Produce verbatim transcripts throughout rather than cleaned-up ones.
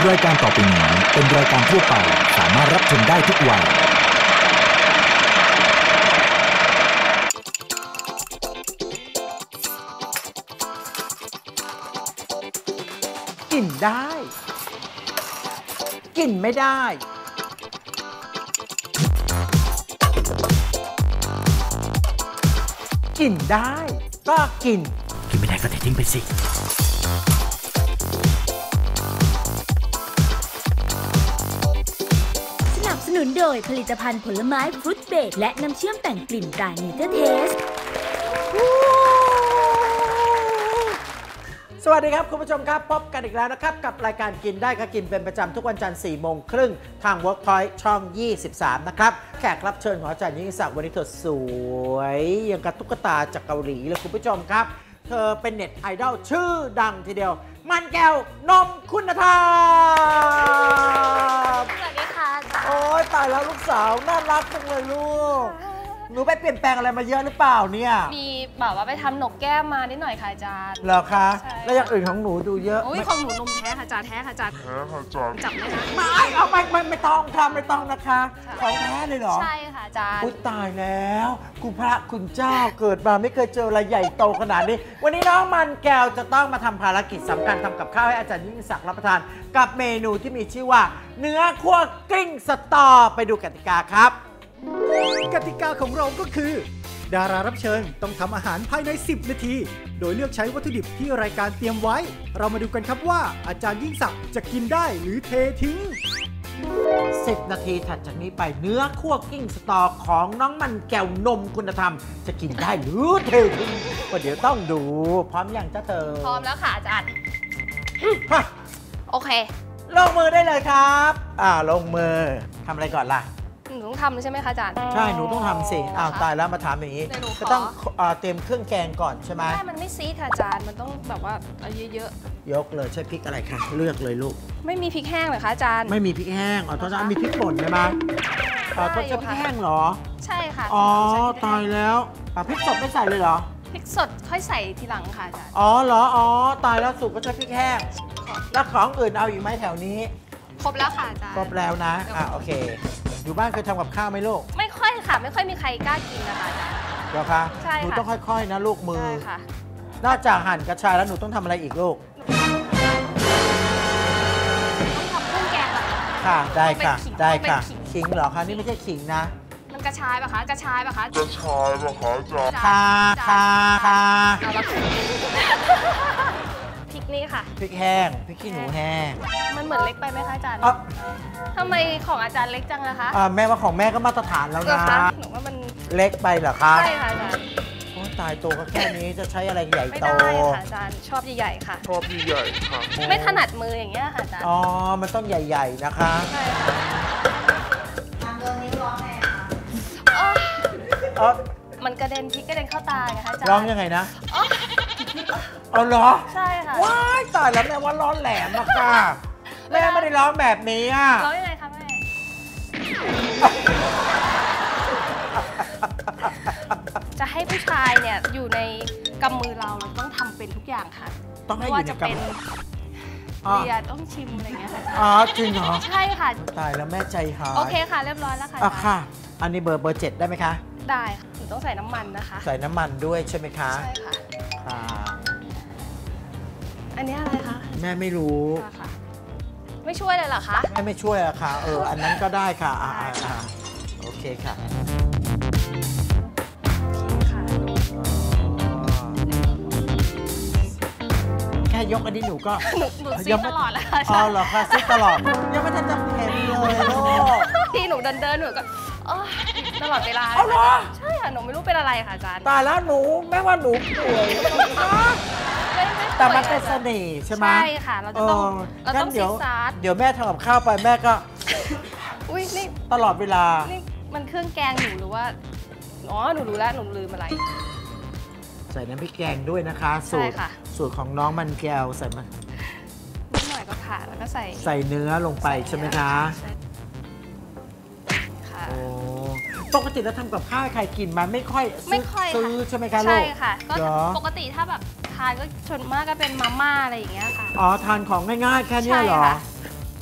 รายการต่อไปนี้เป็นรายการทั่วไปสามารถรับชมได้ทุกวัยกินได้กินไม่ได้กินได้ก็กินกินไม่ได้ก็เททิ้งไปสิสนับสนุนโดยผลิตภัณฑ์ผลไม้ฟรุตเบรดและน้ำเชื่อมแต่งกลิ่นตราเนเจอร์เทสสวัสดีครับคุณผู้ชมครับพบกันอีกแล้วนะครับกับรายการกินได้ก็กินเป็นประจำทุกวันจันทร์สี่โมงครึ่งทาง Workpoint ช่องยี่สิบสามนะครับแขกรับเชิญของอาจารย์ยิ่งศักดิ์วันนี้เธอสวยอย่างกับตุ๊กตาจากเกาหลีเลยคุณผู้ชมครับเธอเป็นเน็ตไอดอลชื่อดังทีเดียวมันแก้วนมคุณธรรมสวัสดีค่ะโอ้ยตายแล้วลูกสาวน่ารักจังเลยลูกหนูไปเปลี่ยนแปลงอะไรมาเยอะหรือเปล่าเนี่ยมีแบบว่าไปทำหนกแก้มมานิดหน่อยค่ะอาจารย์เหรอคะแล้วอย่างอื่นของหนูดูเยอะโอ้ยของหนูนมแท้ค่ะอาจารย์แท้ค่ะอาจารย์แท้ค่ะอาจารย์จับไหมคะไม่เอาไม่ไม่ไม่ต้องค่ะไม่ต้องนะคะของแท้เลยเหรอใช่ค่ะอาจารย์อุ๊ยตายแล้วคุณพระคุณเจ้าเกิดมาไม่เคยเจออะไรใหญ่โตขนาดนี้วันนี้น้องมันแก้วจะต้องมาทำภารกิจสำคัญทำกับข้าวให้อาจารย์ยิ่งศักดิ์รับประทานกับเมนูที่มีชื่อว่าเนื้อคั่วกลิ้งสตอไปดูกติกาครับกติกาของเราก็คือดารารับเชิญต้องทำอาหารภายในสิบนาทีโดยเลือกใช้วัตถุดิบที่รายการเตรียมไว้เรามาดูกันครับว่าอาจารย์ยิ่งศักดิ์จะกินได้หรือเททิ้งสิบนาทีถัดจากนี้ไปเนื้อคั่วกิ้งสตอของน้องมันแก้วนมคุณธรรมจะกินได้หรือเททิ้งก็เดี๋ยวต้องดูพร้อมยังจ้าเธอพร้อมแล้วค่ะอาจารย์โอเคลงมือได้เลยครับอ่าลงมือทำอะไรก่อนล่ะหนูต้องทำใช่ไหมคะอาจารย์ใช่หนูต้องทำสิอ้าวตายแล้วมาถามอย่างนี้ก็ต้องเตรียมเครื่องแกงก่อนใช่ไหมใช่มันไม่ซีดค่ะอาจารย์มันต้องแบบว่าเอาเยอะๆยกเลยใช้พริกอะไรคะเลือกเลยลูกไม่มีพริกแห้งเหรอคะอาจารย์ไม่มีพริกแห้งอ๋อตอนนั้นมีพริกป่นไหมมั้ยอ๋อต้องใช้พริกแห้งเหรอใช่ค่ะอ๋อตายแล้วพริกสดไม่ใส่เลยเหรอพริกสดค่อยใส่ทีหลังค่ะอาจารย์อ๋อเหรออ๋อตายแล้วสุกก็ใช้พริกแห้งแล้วของอื่นเอาอีกไหมแถวนี้ครบแล้วค่ะอาจารย์ครบแล้วนะอ่ะโอเคอยู่บ้านเคยทำกับข้าวไหมลูกไม่ค่อยค่ะไม่ค่อยมีใครกล้ากินนะคะอาจารย์เหรอคะใช่ค่ะหนูต้องค่อยๆนะลูกมือใช่ค่ะนอกจากหั่นกระชายแล้วหนูต้องทำอะไรอีกลูกต้องทำเครื่องแกงก่อนค่ะได้ค่ะได้ค่ะขิงเหรอคะนี่ไม่ใช่ขิงนะมันกระชายป่ะคะกระชายป่ะคะกระชายป่ะคะจ๊ะค่ะค่ะค่ะพริกนี่ค่ะพริกแห้งพริกขี้หนูแห้งมันเหมือนเล็กไปไหมคะอาจารย์ทำไมของอาจารย์เล็กจังนะคะแม่ว่าของแม่ก็มาตรฐานแล้วนะหนูว่ามันเล็กไปเหรอคะใช่ค่ะอาจารย์โอ้ตายตัวก็แค่นี้จะใช้อะไรใหญ่โตไม่ได้ค่ะอาจารย์ชอบใหญ่ๆค่ะชอบใหญ่ๆค่ะไม่ถนัดมืออย่างเงี้ยค่ะอาจารย์อ๋อมันต้องใหญ่ๆนะคะใช่ค่ะทำโดนนิ้วร้องไงคะมันกระเด็นพริกกระเด็นเข้าตาไงคะอาจารย์ร้องยังไงนะเอาเหรอใช่ค่ะว้ายตายแล้วแม่ว่าร้อนแหลมอะค่ะแม่ไม่ได้ร้องแบบนี้อะร้องยังไงคะแม่จะให้ผู้ชายเนี่ยอยู่ในกำมือเราเราต้องทำเป็นทุกอย่างค่ะต้องให้อยู่ในกำมือเรียต้องชิมอะไรเงี้ยค่ะอ๋อจริงเหรอใช่ค่ะตายแล้วแม่ใจหายโอเคค่ะเรียบร้อยแล้วค่ะอ่ะค่ะอันนี้เบอร์เบอร์เจ็ดได้ไหมคะได้ค่ะหนูต้องใส่น้ำมันนะคะใส่น้ำมันด้วยใช่ไหมคะใช่ค่ะค่ะอันนี้อะไรคะแม่ไม่รู้ค่ะไม่ช่วยเลยเหรอคะแม่ไม่ช่วยอะค่ะเอออันนั้นก็ได้ค่ะอ่าอ่าโอเคค่ะแค่ยกอันนี้หนูก็หนูซีตลอดแล้วค่ะอ๋อเหรอคะซีตลอดยังไม่ทันจะเห็นเลยลูกที่หนูเดินเดินหนูก็ตลอดเวลาเอาเหรอใช่ค่ะหนูไม่รู้เป็นอะไรค่ะอาจารย์ตายแล้วหนูแม่ว่าหนูป่วยแต่มันเป็นเสน่ห์ใช่ไหมใช่ค่ะเราจะต้องเราต้องซีซาร์เดี๋ยวแม่ทำกับข้าวไปแม่ก็อุ้ยนี่ตลอดเวลานี่มันเครื่องแกงหนูหรือว่าอ๋อหนูรู้แล้วหนูลืมอะไรใส่น้ำพริกแกงด้วยนะคะสูตรสูตรของน้องมันแก้วใส่มานิดหน่อยก็ค่ะแล้วก็ใส่ใส่เนื้อลงไปใช่ไหมคะโอ้ปกติเราทำกับข้าวใครกินมาไม่ค่อยไม่ค่อยซื้อใช่ไหมคะลูกใช่ค่ะก็ปกติถ้าแบบทานก็ชนมากก็เป็นมาม่าอะไรอย่างเงี้ยค่ะอ๋อทานของง่ายๆแค่นี้เหรอ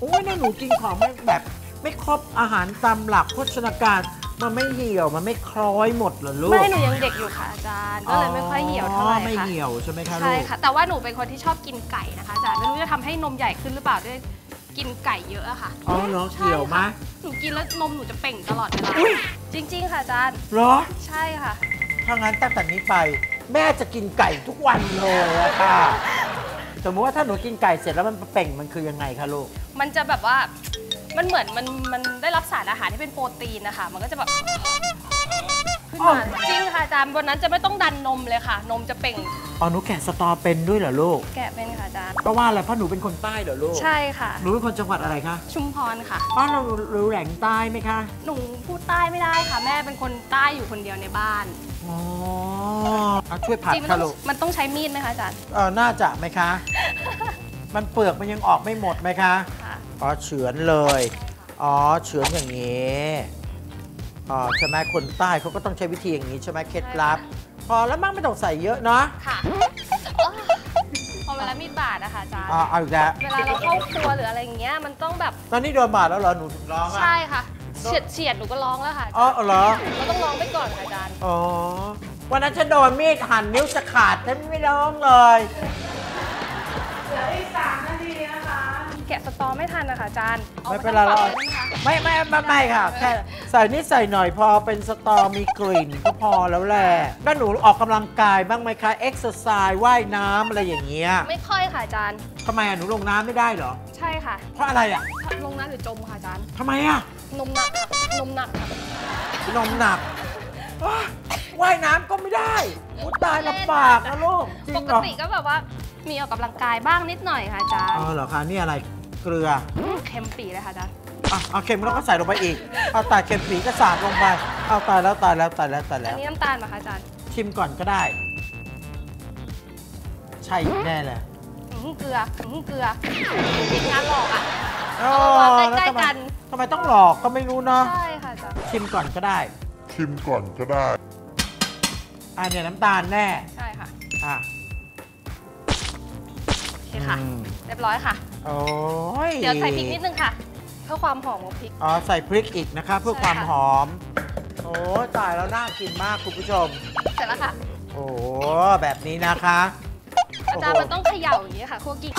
โอ้ยนี่หนูกินของไม่แบบไม่ครบอาหารตามหลักโภชนาการมันไม่เหี่ยวมันไม่คล้อยหมดเหรอลูกไม่หนูยังเด็กอยู่ค่ะอาจารย์ก็เลยไม่ค่อยเหี่ยวเท่าไหร่ค่ะไม่เหี่ยวใช่ไหมคะลูกใช่ค่ะแต่ว่าหนูเป็นคนที่ชอบกินไก่นะคะอาจารย์ไม่รู้จะทำให้นมใหญ่ขึ้นหรือเปล่าด้วยกินไก่เยอะอะค่ะอ๋อเหรอเหี่ยวไหมหนูกินแล้วนมหนูจะเป่งตลอดเวลาจริงๆค่ะอาจารย์เหรอใช่ค่ะถ้างั้นตั้งแต่นี้ไปแม่จะกินไก่ทุกวันเลยอะค่ะสมมติว่าถ้าหนูกินไก่เสร็จแล้วมันเป่งมันคือยังไงคะลูกมันจะแบบว่ามันเหมือนมันมันได้รับสารอาหารที่เป็นโปรตีนนะคะมันก็จะแบบขึ้นมาจริงค่ะอาจารย์วันนั้นจะไม่ต้องดันนมเลยค่ะนมจะเป่งอ๋อหนูแกะสตอเป็นด้วยเหรอลูกแกะเป็นค่ะอาจารย์เพราะว่าอะไรเพราะหนูเป็นคนใต้เหรอลูกใช่ค่ะหนูเป็นคนจังหวัดอะไรคะชุมพรค่ะอ๋อเรารู้แหล่งใต้ไหมคะหนูพูดใต้ไม่ได้ค่ะแม่เป็นคนใต้อยู่คนเดียวในบ้านอ๋อช่วยผัดค่ะลูกมันต้องใช้มีดไหมคะอาจารย์เออน่าจะไหมคะมันเปลือกมันยังออกไม่หมดไหมคะอ๋อเฉือนเลยอ๋อเฉือนอย่างนี้อ๋อใช่ไหมคนใต้เขาก็ต้องใช้วิธีอย่างนี้ใช่ไหมเคล็ดลับพอแล้วมั่งไม่ต้องใส่เยอะเนาะค่ะพอเวลามีดบาดนะคะอาจารย์อ๋อเอาอีกแล้วเวลาเราเข้าครัวหรืออะไรอย่างเงี้ยมันต้องแบบตอนนี้โดนบาดแล้วเหรอหนูถึงร้องอ่ะใช่ค่ะเฉียดเฉียดหนูก็ร้องแล้วค่ะอ๋อเหรอเราต้องร้องไปก่อนค่ะอาจารย์อ๋อวันนั้นฉันโดนมีดหั่นนิ้วจะขาดฉันไม่ร้องเลยเหลืออีกสามนาทีนะคะแกะสตอไม่ทันนะคะอาจารย์ไม่เป็นไรหรอกไม่ไม่ไม่ไม่ค่ะแค่ใส่นิดใส่หน่อยพอเป็นสตอมีกลิ่นก็พอแล้วแหละแล้วหนูออกกำลังกายบ้างไหมคะเอ็กซ์ไซส์ว่ายน้ำอะไรอย่างเงี้ยไม่ค่อยค่ะอาจารย์ทำไมอ่ะหนูลงน้ำไม่ได้เหรอใช่ค่ะเพราะอะไรอ่ะลงน้ำหรือจมค่ะอาจารย์ทำไมอ่ะนมหนักค่ะนมหนักค่ะนมหนักว่ายน้ำก็ไม่ได้อุตายลำบากนะลูกปกติก็แบบว่ามีออกกำลังกายบ้างนิดหน่อยค่ะอาจารย์อ๋อเหรอคะนี่อะไรเกลือเค็มปีเลยค่ะอาจารย์เอาเค็มแล้วก็ใส่ลงไปอีกเอาตายเค็มปีก็สาดลงไปเอาตายแล้วตายแล้วตายแล้วตายแล้วอันนี้น้ำตาลป่ะคะอาจารย์ชิมก่อนก็ได้ใช่แน่เลยเกลือเกลือผิดงานหลอกอ่ะใกล้ๆกันทำไมต้องหลอกก็ไม่รู้เนาะใช่ค่ะอาจารย์ชิมก่อนก็ได้ชิมก่อนก็ได้อันนี้น้ำตาลแน่ใช่ค่ะอ่ะโอเคค่ะเรียบร้อยค่ะโอ้ยเดี๋ยวใส่พริกนิดนึงค่ะเพื่อความหอมของพริกอ๋อใส่พริกอีกนะคะเพื่อความหอมโอ้ตายแล้วน่ากินมากคุณผู้ชมเสร็จแล้วค่ะโอ้แบบนี้นะคะอาจารย์มันต้องเขย่าอย่างนี้ค่ะคั่วกิ้ง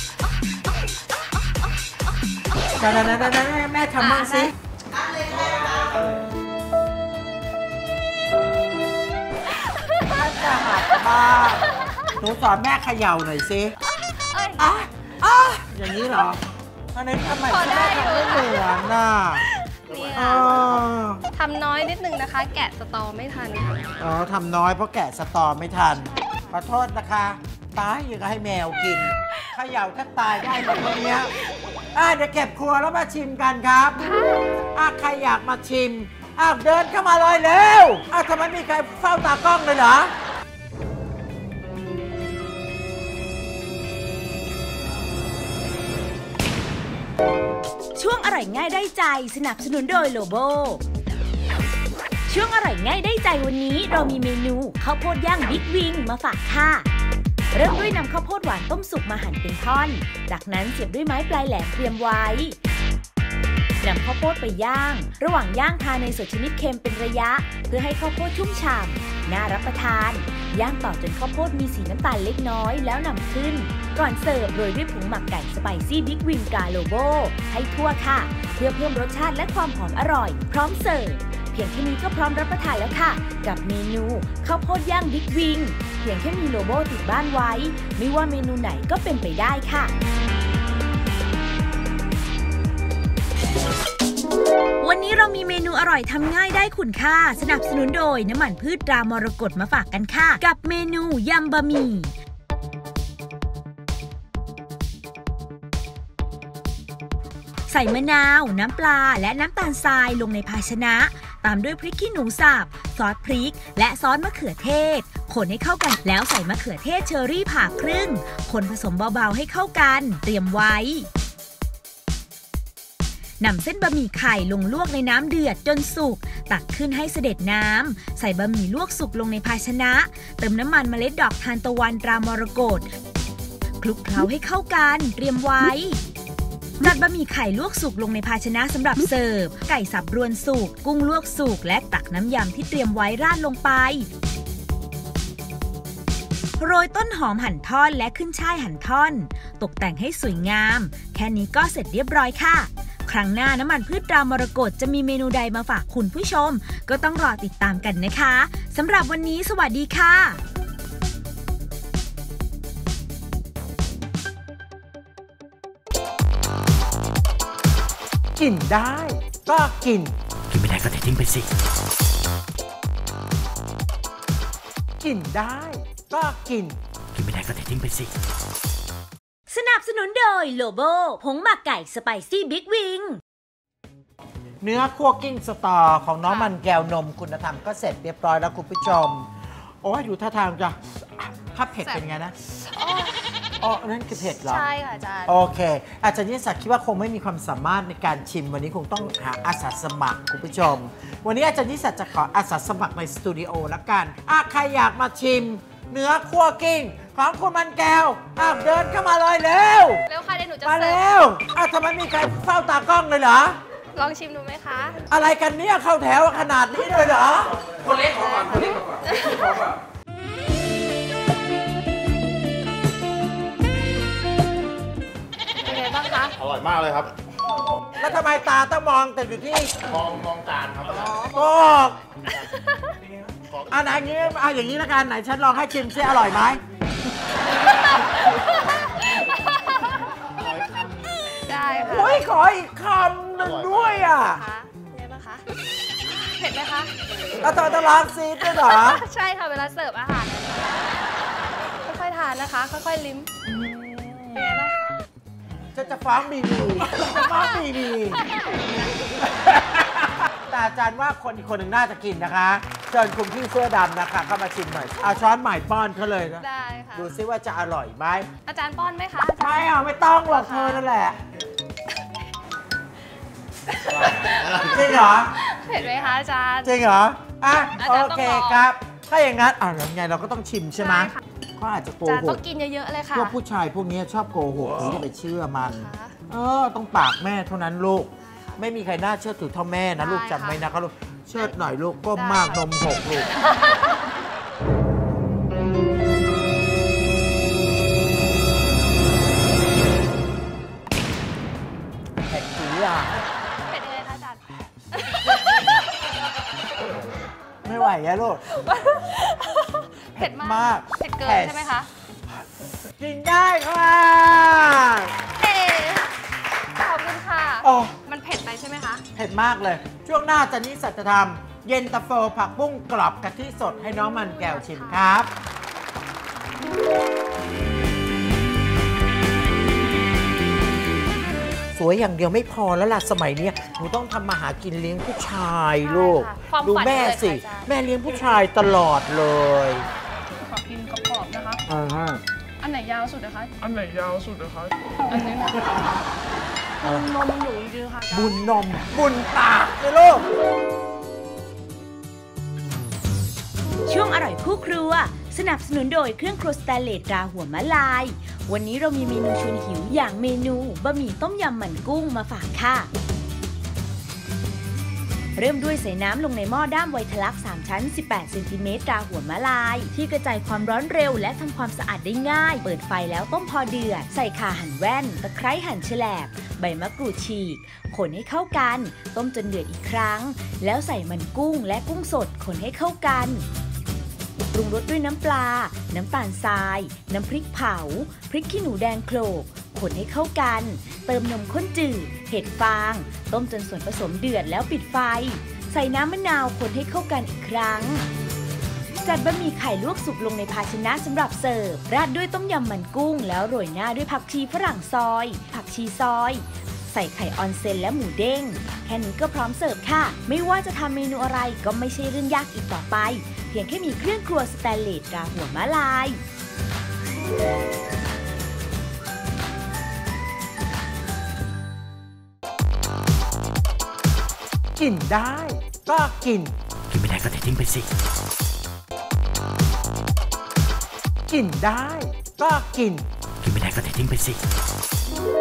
นั่นนั่นนั่นแม่ทำมั่งสิจะหัดบ้าหนูสอนแม่เขย่าหน่อยสิอ่ะอ่ะอย่างนี้เหรออันนี้ทำไมแม่ทำไม่เหมือนน่ะเนี่ยทำน้อยนิดนึงนะคะแกะสตอไม่ทันอ๋อทำน้อยเพราะแกะสตอไม่ทันขอโทษนะคะตายยังให้แมวกินเขย่าแทบตายได้แบบนี้อ่ะเดี๋ยวเก็บครัวแล้วมาชิมกันครับอ่ะใครอยากมาชิมอ่ะเดินเข้ามาเลยเร็วอ่ะทำไมมีใครเฝ้าตากล้องเลยเหรอช่วงอร่อยง่ายได้ใจสนับสนุนโดยโลโบช่วงอร่อยง่ายได้ใจวันนี้เรามีเมนูข้าวโพดย่างบิ๊กวิงมาฝากค่ะเริ่มด้วยนำข้าวโพดหวานต้มสุกมาหั่นเป็นท่อนจากนั้นเสียบด้วยไม้ปลายแหลมเตรียมไว้นำข้าวโพดไปย่างระหว่างย่างทาเนยสดชนิดเค็มเป็นระยะเพื่อให้ข้าวโพดชุ่มฉ่ำน่ารับประทานย่างต่อจนข้าวโพดมีสีน้ำตาลเล็กน้อยแล้วนำขึ้นก่อนเสิร์ฟโรยด้วยผงหมักไก่สไปซี่บิ๊กวิงกาโลโบให้ทั่วค่ะเพื่อเพิ่มรสชาติและความหอมอร่อยพร้อมเสิร์ฟเพียงแค่นี้ก็พร้อมรับประทานแล้วค่ะกับเมนูข้าวโพดย่างบิ๊กวิงเพียงแค่มีโลโบติดบ้านไว้ไม่ว่าเมนูไหนก็เป็นไปได้ค่ะวันนี้เรามีเมนูอร่อยทำง่ายได้คุณค่าสนับสนุนโดยน้ำมันพืชตรามรกตมาฝากกันค่ะกับเมนูยำบะหมี่ใส่มะนาวน้ำปลาและน้ำตาลทรายลงในภาชนะตามด้วยพริกขี้หนูสับซอสพริกและซอสมะเขือเทศคนให้เข้ากันแล้วใส่มะเขือเทศเชอรี่ผ่าครึ่งคนผสมเบาๆให้เข้ากันเตรียมไว้นำเส้นบะหมี่ไข่ลงลวกในน้ำเดือดจนสุกตักขึ้นให้เสด็จน้ำใส่บะหมี่ลวกสุกลงในภาชนะเติมน้ำมันเมล็ดดอกทานตะวันตรามรกตคลุกเคล้าให้เข้ากันเตรียมไว้จัดบะหมี่ไข่ลวกสุกลงในภาชนะสำหรับเสิร์ฟไก่สับรวนสุกกุ้งลวกสุกและตักน้ำยำที่เตรียมไว้ราดลงไปโรยต้นหอมหั่นท่อนและขึ้นช่ายหั่นท่อนตกแต่งให้สวยงามแค่นี้ก็เสร็จเรียบร้อยค่ะครั้งหน้าน้ำมันพืชตรามรกตจะมีเมนูใดมาฝากคุณผู้ชมก็ต้องรอติดตามกันนะคะสำหรับวันนี้สวัสดีค่ะกินได้ก็กินกินไม่ได้ก็ทิ้งไปสิกินได้ก็กินกินไม่ได้ก็ทิ้งไปสิสนับสนุนโดยโลโบผงหมักไก่สไปซี่บิ๊กวิงเนื้อคั่วกิ้งสตอของน้องมันแก้วนมคุณธรรมก็เสร็จเรียบร้อยแล้วคุณผู้ชมโอ้ยดูท่าทางจะถ้าเผ็ดเป็นไงนะอ๋อนั่นคือเผ็ดเหรอใช่ค่ะอาจารย์โอเคอาจารย์ยิ่งศักดิ์คิดว่าคงไม่มีความสามารถในการชิมวันนี้คงต้องหาอาสาสมัครคุณผู้ชมวันนี้อาจารย์ยิ่งศักดิ์จะขออาสาสมัครในสตูดิโอละกันอ่ะใครอยากมาชิมเนื้อคั่วกิ้งของคุณมันแก้วอ่ะเดินเข้ามาเลยเร็วเร็วค่ะเดี๋ยวหนูจะมาเร็วอ่ะทำไมมีใครเฝ้าตากล้องเลยเหรอลองชิมดูไหมคะอะไรกันเนี่ยเข้าแถวขนาดนี้เลยเหรอคนเล็กขอก่อนคนเล็กขอก่อนเป็นไงบ้างคะอร่อยมากเลยครับแล้วทำไมตาต้องมองแต่อยู่ที่มองมองจานครับโอ้อันไหนงี้เอาอย่างนี้ละกันไหนฉันลองให้ชิมซิอร่อยไหมได้ค่ะโอ้ยขออีกคำหนึ่งด้วยอ่ะเป็นไงบ้างคะเผ็ดไหมคะแล้วเธอจะล้างซีดด้วยเหรอใช่ค่ะเวลาเสิร์ฟอาหารค่อยๆทานนะคะค่อยๆลิ้มเป็นไงบ้างจะจะฟ้องบีบีจะฟ้องบีบีแต่อาจารย์ว่าคนอีกคนหนึ่งน่าจะกินนะคะเชิญคุณพี่เสื้อดำนะคะเข้ามาชิมหน่อยเอาช้อนใหม่ป้อนเขาเลยนะได้ค่ะดูซิว่าจะอร่อยไหมอาจารย์ป้อนไหมคะไม่เอาไม่ต้องหรอกเธอนั่นแหละจริงเหรอเผ็ดไหมคะอาจารย์จริงเหรออ่ะโอเคครับถ้าอย่างนั้นอ่ะยังไงเราก็ต้องชิมใช่ไหมเขาอาจจะโกหกต้องกินเยอะๆเลยค่ะพวกผู้ชายพวกนี้ชอบโกหกที่จะไปเชื่อมันเออต้องปากแม่เท่านั้นลูกไม่มีใครน่าเชื่อถือเท่าแม่นะลูกจำไว้นะครับลูกเชิดหน่อยลูกก้มมากนมหกลูกเผ็ดจี๋อ่ะเผ็ดยังไงคะอาจารย์ไม่ไหวอะลูกเผ็ดมากเผ็ดเกินใช่ไหมคะกินได้ค่ะขอบคุณค่ะมันเผ็ดไปใช่ไหมคะเผ็ดมากเลยช่วงหน้าจันนิสัจธรรมเย็นตาโฟผักบุ้งกรอบกะทิสดให้น้องมันแก้วชิมครับสวยอย่างเดียวไม่พอแล้วล่ะสมัยนี้หนูต้องทำมาหากินเลี้ยงผู้ชายลูกดูแม่สิแม่เลี้ยงผู้ชายตลอดเลยขอกินกรอบๆนะคะอ่าฮะอันไหนยาวสุดนะคะอันไหนยาวสุดนะคะอันนี้นะบุญนมหนูจริงๆค่ะบุญนมบุญปากเลยลูกช่วงอร่อยคู่ครัวสนับสนุนโดยเครื่องครัวสแตนเลสตราหัวมะลายวันนี้เรามีเมนูชวนหิวอย่างเมนูบะหมี่ต้มยำหมั่นกุ้งมาฝากค่ะเริ่มด้วยใส่น้ำลงในหม้อด้ามไวทลักสามชั้นสิบแปดเซนติเมตรตราหัวมะลายที่กระจายความร้อนเร็วและทำความสะอาดได้ง่ายเปิดไฟแล้วต้มพอเดือดใส่ข่าหั่นแว่นตะไคร้หั่นแฉลบใบมะกรูดฉีกคนให้เข้ากันต้มจนเดือดอีกครั้งแล้วใส่มันกุ้งและกุ้งสดคนให้เข้ากันปรุงรสด้วยน้ำปลาน้ำตาลทรายน้ำพริกเผาพริกขี้หนูแดงโขลกคนให้เข้ากันเติมนมข้นจืดเห็ดฟางต้มจนส่วนผสมเดือดแล้วปิดไฟใส่น้ำมะนาวคนให้เข้ากันอีกครั้งจัดบะหมี่ไข่ลวกสุกลงในภาชนะสำหรับเสิร์ฟราดด้วยต้มยำมันกุ้งแล้วโรยหน้าด้วยผักชีฝรั่งซอยผักชีซอยใส่ไข่ออนเซนและหมูเด้งแค่นี้ก็พร้อมเสิร์ฟค่ะไม่ว่าจะทำเมนูอะไรก็ไม่ใช่เรื่องยากอีกต่อไปเพียงแค่มีเครื่องครัวสแตนเลสตราหัวมะลายกินได้ก็กินกินไม่ได้ก็ทิ้งไปสิกินได้ก็กินกินไม่ได้ก็ทิ้งไปสิ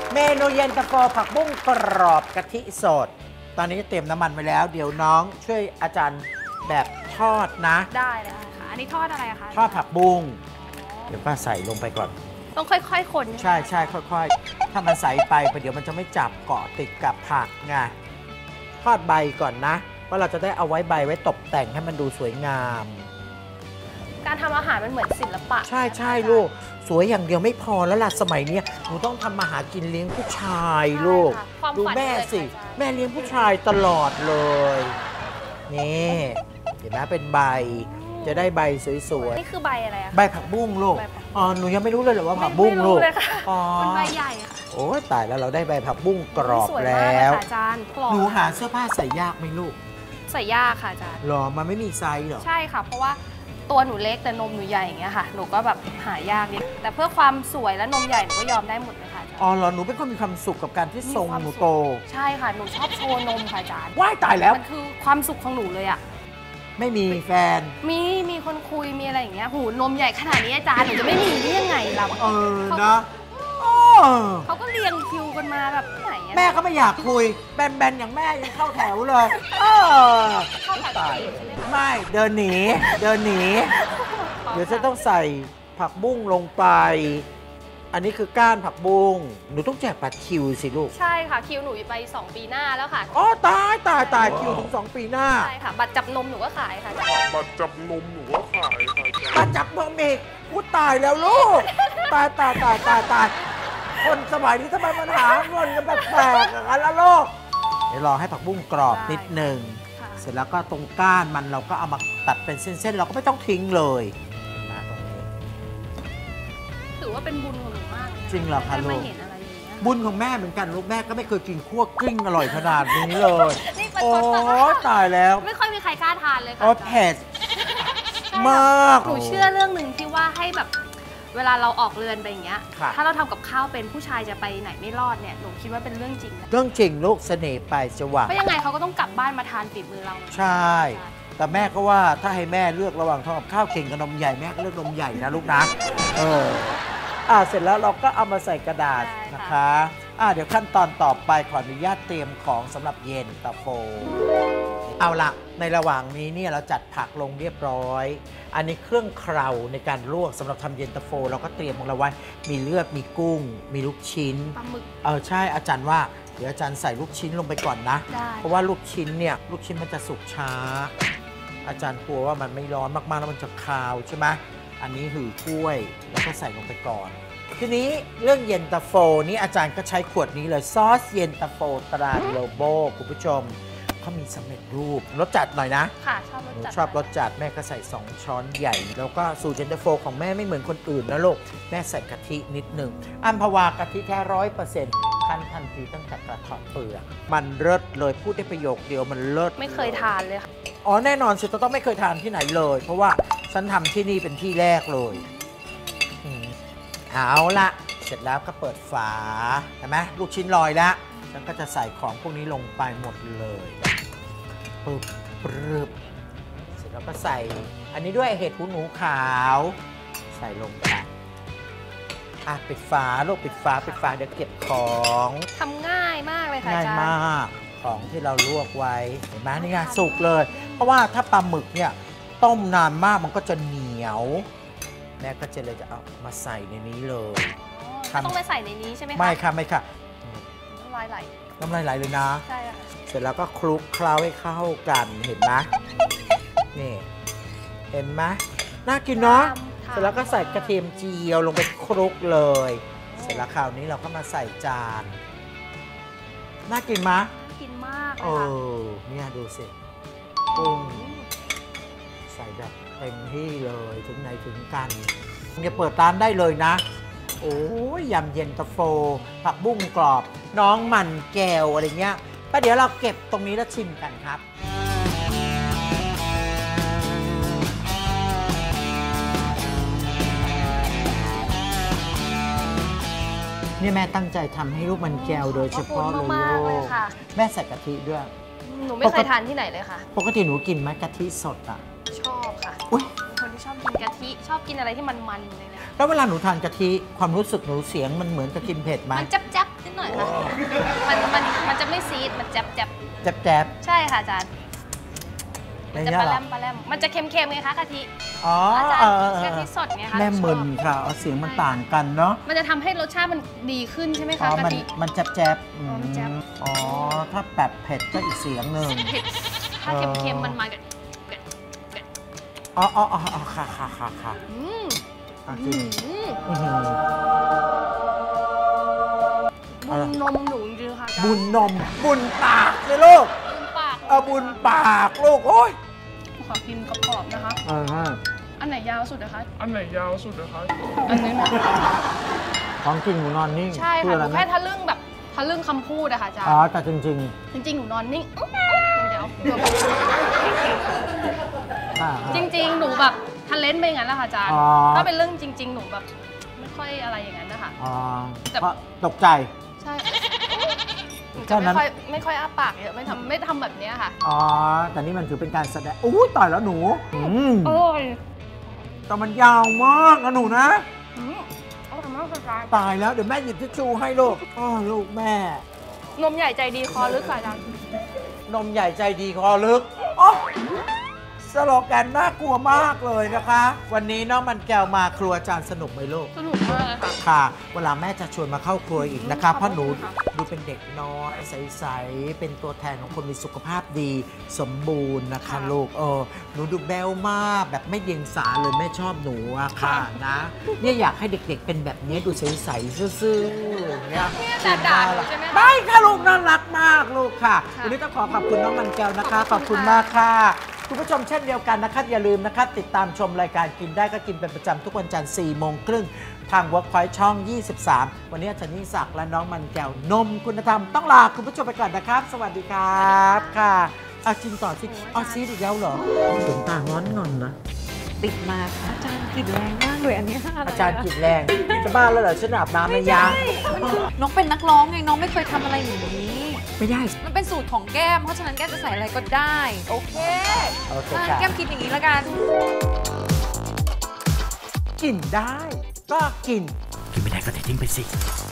เมนูเย็นตาโฟผักบุ้งกรอบกะทิสดตอนนี้เตรียมน้ำมันไว้แล้ว เดี๋ยวน้องช่วยอาจารย์แบบทอดนะได้เลยค่ะอันนี้ทอดอะไรอะคะทอดผักบุ้งเดี๋ยวป้าใส่ลงไปก่อนต้องค่อยๆ คนใช่ใช่ค่อยๆ ถ้ามันใสไปเดี๋ยวมันจะไม่จับเกาะติดกับผักไงทอดใบก่อนนะว่าเราจะได้เอาไว้ใบไว้ตกแต่งให้มันดูสวยงามการทำอาหารมันเหมือนศิลปะใช่ใช่ลูกสวยอย่างเดียวไม่พอแล้วล่ะสมัยนี้หนูต้องทำมาหากินเลี้ยงผู้ชายลูกความดูฝันแม่เลยสิค่ะแม่เลี้ยงผู้ชายตลอดเลยนี่เห็นไหมเป็นใบจะได้ใบสวยนี่คือใบอะไรอะๆใบผักบุ้งลูกใบผักบุ้งอ๋อหนูยังไม่รู้เลยเหรอว่าผักบุ้งลูกไม่รู้เลยค่ะอ๋อมันใบใหญ่ค่ะโอ้ยตายแล้วเราได้ใบผักบุ้งกรอบสวยแลมากเย้วค่ะอาจารย์กรอบหนูหาเสื้อผ้าใส่ยากไหมลูกใส่ยากค่ะอาจารย์หรอมันไม่มีไซส์หรอใช่ค่ะ เพราะว่าตัวหนูเล็กแต่นมหนูใหญ่อย่างเงี้ยค่ะ หนูก็แบบหายากนิดแต่เพื่อความสวยและนมใหญ่หนูก็ยอมได้หมดเลยค่ะอาจารย์อ๋อเหรอหนูเป็นคนมีความสุขกับการที่ทรงหนูโตใช่ค่ะ หนูชอบโชว์นมค่ะอาจารย์ว้ายตายแล้วมันคือความสุขของหนูเลยอะไม่มีแฟนมีมีคนคุยมีอะไรอย่างเงี้ยหูนมใหญ่ขนาดนี้อาจารย์หนูจะไม่มีได้ยังไงล่ะเออนะโอ้เขาก็เรียงคิวกันมาแบบไหนอะแม่ก็ไม่อยากคุย แบนๆอย่างแม่ยังเข้าแถวเลยเออเข้าแถวตายใช่ไหมคะไม่เดินหนีเดินหนี เดี๋ยวจะต้องใส่ผักบุ้งลงไป อันนี้คือก้านผักบุ้งหนูต้องแจกบัตรคิวสิลูกใช่ค่ะคิวหนูไปสองปีหน้าแล้วค่ะอ๋อตายตายตายคิวถึงสองปีหน้าใช่ค่ะ บัตรจับนมหนูก็ขายค่ะบัตรจับนมหนูก็ขายค่ะมาจับนมอีกกูตายแล้วลูก ตายตายตายตายตายคนสมัยนี้ทำไมมันหาเงินกันแบบแปลกอย่างนั้นล่ะลูกเดี๋ยวรอให้ผักบุ้งกรอบนิดหนึ่งค่ะเสร็จแล้วก็ตรงก้านมันเราก็เอามาตัดเป็นเส้นๆ เราก็ไม่ต้องทิ้งเลยนะตรงนี้ถือว่าเป็นบุญของหนูมากเลยนจริงเหรอคะลูกได้มาเห็นอะไรอย่างเงี้ยบุญของแม่เหมือนกันลูกแม่ก็ไม่เคยกินคั่วกลิ้งอร่อยขนาดนี้เลยนี่เป็นโอ้คนตายแล้วไม่ค่อยมีใครกล้าทานเลยค่ะโอ้เผ็ดมากหนูเชื่อเรื่องหนึ่งที่ว่าให้แบบเวลาเราออกเรือนไปอย่างเงี้ยค่ะถ้าเราทำกับข้าวเป็นผู้ชายจะไปไหนไม่รอดเนี่ย หนูคิดว่าเป็นเรื่องจริงนะเรื่องจริงลูกเสน่ห์ไปจะหวังเพราะยังไงเขาก็ต้องกลับบ้านมาทานฝีมือเราใช่ แต่แม่ก็ว่าถ้าให้แม่เลือกระหว่างทำกับข้าวเก่งกับนมใหญ่แม่ก็เลือกนมใหญ่นะลูกนะเอออ่าเสร็จแล้วเราก็เอามาใส่กระดาษนะคะอ่าเดี๋ยวขั้นตอนต่อไปขออนุญาตเตรียมของสำหรับเย็นตาโฟเอาละในระหว่างนี้เนี่ยเราจัดผักลงเรียบร้อย อันนี้เครื่องเคราวในการลวกสำหรับทำเย็นตาโฟเราก็เตรียมของเราไว้มีเลือดมีกุ้ง มีลูกชิ้นปลาหมึกเออใช่อาจารย์ว่าเดี๋ยวอาจารย์ใส่ลูกชิ้นลงไปก่อนนะได้เพราะว่าลูกชิ้นเนี่ยลูกชิ้นมันจะสุกช้า อาจารย์กลัวว่ามันไม่ร้อนมากๆแล้วมันจะคาวใช่ไหมอันนี้หือกล้วยแล้วก็ใส่ลงไปก่อน ทีนี้เรื่องเย็นตาโฟนี่อาจารย์ก็ใช้ขวดนี้เลยซอสเย็นตาโฟตราโลโบคุณผู้ชมเขามีสำเร็จรูปรสจัดหน่อยนะค่ะ ชอบรสหนูจัดชอบรสจัดแม่ก็ใส่สองช้อนใหญ่ แล้วก็สูตรเย็นตาโฟของแม่ไม่เหมือนคนอื่นนะลูกแม่ใส่กะทินิดหนึ่งอัมพวากะทิแท้ร้อยเปอร์เซ็นต์คั้นทันทีตั้งแต่กระเทาะเปลือกมันเลิศเลยพูดได้ประโยคเดียวมันเลิศไม่เคยทานเลยค่ะอ๋อแน่นอนสิต้องไม่เคยทานที่ไหนเลย เพราะว่าฉันทำที่นี่เป็นที่แรกเลยอืมเอาละเสร็จแล้วก็เปิดฝาเห็นไหมลูกชิ้นลอยแล้วฉันก็จะใส่ของพวกนี้ลงไปหมดเลยปึ๊บปรึบเสร็จแล้วก็ใส่อันนี้ด้วยเห็ดหูหนูขาว ใส่ลงไปอ่ะปิดฝาลูกปิดฝาปิดฝาเดี๋ยวเก็บของทำง่ายมากเลยค่ะง่าอาย จารย์มากของที่เราลวกไว้เห็นไหมนี่ไงสุกเลย เพราะว่าถ้าปลาหมึกเนี่ยต้มนานมากมันก็จะเหนียว แม่ก็จะเลยจะเอามาใส่ในนี้เลยอ๋อต้องไปใส่ในนี้ใช่ไหมคะไม่ค่ะไม่ค่ะน้ำลายไหลน้ำลายไหลเลยนะใช่ค่ะเสร็จแล้วก็คลุกเคล้าให้เข้ากันเห็นไหมนี่เห็นไหมน่ากินเนาะค่ะเสร็จแล้วก็ใส่กระเทียมเจียวลงไปคลุกเลย เสร็จแล้วคราวนี้เราก็มาใส่จานน่ากินไหมน่ากินมากเลเอยค่ะอเนี่ยดูสิกุ้งใส่แบบเต็มที่เลยถึงไหนถึงกันเนี่ยเปิดร้านได้เลยนะ โอ้ยยำเย็นตาโฟ ผักบุ้งกรอบ น้องมันแก้วอะไรเงี้ยก็เดี๋ยวเราเก็บตรงนี้แล้วชิมกันครับ นี่แม่ตั้งใจทำให้ลูกมันแก้วโดยเฉพาะเลยขอบคุณมากๆเลยค่ะแม่ใส่กะทิด้วยหนูไม่เคยทานที่ไหนเลยค่ะปกติหนูกินไหมกะทิสดอ่ะชอบค่ะอุ๊ยเป็นคนที่ชอบกินกะทิ ชอบกินอะไรที่มันมันๆเลยนะแล้วเวลาหนูทานกะทิความรู้สึกหนูเสียงมันเหมือนกับกินเผ็ดไหมมันจับจับๆนิดหน่อยค่ะมันมันมันจะไม่ซีดมันแจ๊บแจ๊บแจ๊บแจ๊บใช่ค่ะอาจารย์ๆมันอย่างจะเงี้ยปลาเหรแรอมปลาแรมมันจะเค็มๆไงคะกะทิอ๋ออาจารเอย์อเออกะทิสดไงคะแม่ชอบมึนค่ะเอาเสียงมันต่างกันเนาะมันจะทำให้รสชาติมันดีขึ้นใช่ไหมอ๋คะอกะมันทิมันแจ๊บแจ๊บๆอือ๋อมันแจ๊บมอ๋อถ้าแบบเผ็ดก็อีกเสียงหนึ่งเผ็ดถ้าเค็มๆมันมากับอ๋ออ๋ออ๋อค่ะค่ะค่ะค่ะอืมอ่ะอืกินมอื้อหือบุญนมหนูจริงๆค่ะอาจารย์บุญนม บุญปากเลยลูกบุญปากเอาบุญปากลูกโอ้ยขอกินกรอบๆนะคะเออฮะอันไหนยาวสุดนะคะอันไหนยาวสุดนะคะอันนี้นะของกินหนูนอนนิ่งใช่คือค่ะอะหไรนูแค่นะทะลึ่งแบบทะลึ่งคำพูดอะค่ะอาจารอ๋อย์แต่จริงจริงๆหนูนอนนิ่งอื้อเดี๋ยวเดี๋ยวๆอ่าจริง ๆ หนูแบบทะเลนไปอย่างนั้นแหละค่ะอาจารย์อ๋อถ้าเป็นเรื่องจริง ๆ หนูแบบไม่ค่อยอะไรอย่างนั้นนะคะอ๋อแต่เพราะตกใจใช่หนูแค่จะนั้ไม่นค่อยไม่ค่อยอ้าปากเยอะไม่ทำไม่ทำแบบเนี้ยค่ะอ๋อ แต่นี่มันถือเป็นการแสดงอู้ต่อยแล้วหนูอืมอร่อยแต่มันยาวมากนะหนูนะอืมอร่อยมากค่ะอาจารย์ตายแล้วเดี๋ยวแม่หยิบทิชชู่ให้ลูกอ๋อลูกแม่นมใหญ่ใจดีคอลึกค่ะอาจารย์นมใหญ่ใจดีคอลึกอ๋อสโลแกนน่ากลัวมากเลยนะคะ วันนี้น้องมันแก้วมาครัวจานสนุกไหมลูกสนุกมากเลยค่ะค่ะ เวลาแม่จะชวนมาเข้าครัวอีกนะคะขอบคุณเพราะหนูค่ะดูเป็นเด็กน้อยใสๆเป็นตัวแทนของคนมีสุขภาพดีสมบูรณ์นะคะลูกเออหนูดูแบ๊วมากแบบไม่เดียงสาเลยแม่ชอบหนูอะค่ะนะเนี่ยอยากให้เด็กๆเป็นแบบนี้ดูใสๆซื่อๆเนี่ยเนี่ยแต่ด่าหนูใช่ไหมคะไม่ค่ะลูกน่ารักมากลูกค่ะค่ะวันนี้ต้องขอขอบคุณน้องมันแก้วนะคะ ขขออบบคุคุณณมากค่ะค่ะ คุณผู้ชมเช่นเดียวกันนะคะอย่าลืมนะคะติดตามชมรายการกินได้ก็กินเป็นประจำทุกวันจันทร์สี่โมงครึ่งทาง Workpoint ช่อง ยี่สิบสาม วันนี้อาจารย์นิศักดิ์และน้องมันแก้วนมคุณธรรมต้องลาคุณผู้ชมไปก่อนนะครับ สวัสดีครับค่ะเอากินต่อสิเอาซีดอีกแล้วเหรอถึงตาง้อนงอนนะติดมาค่ะอาจารย์กลิ่นแรงมากเลยอันนี้ค่ะะไะอาจารย์กลินแรงจะบ้าแล้วเหรอฉันอาบน้ำไม่ยังน้องเป็นนักร้องไงน้องไม่เคยทำอะไรอย่างนี้ไม่ได้มันเป็นสูตรของแก้มเพราะฉะนั้นแก้มจะใส่อะไรก็ได้ โอเคโอเคอ่ะค่ะแก้มคิดอย่างนี้แล้วกันกินได้ก็กิน กินไม่ได้ก็ทิ้งไปสิ